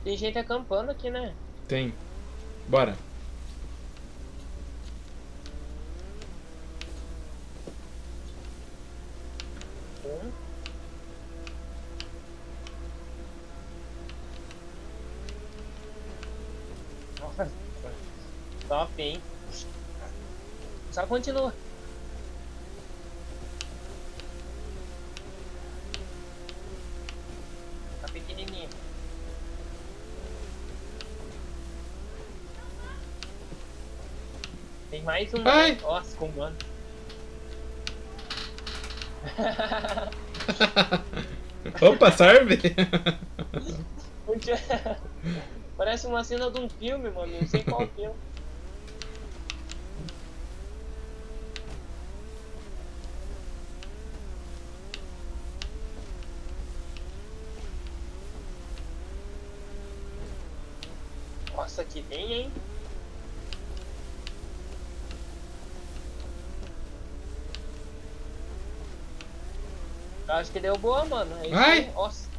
Tem gente acampando aqui, né? Tem. Bora. Hum, Nossa, top, hein? Só continua. Tá pequenininho. Tem mais uma, né? Ai! Nossa, comando. Opa, serve? Parece uma cena de um filme, mano. Não sei qual filme. Nossa, que tem, hein? Eu acho que deu boa, mano. É isso aí. Ai! Nossa.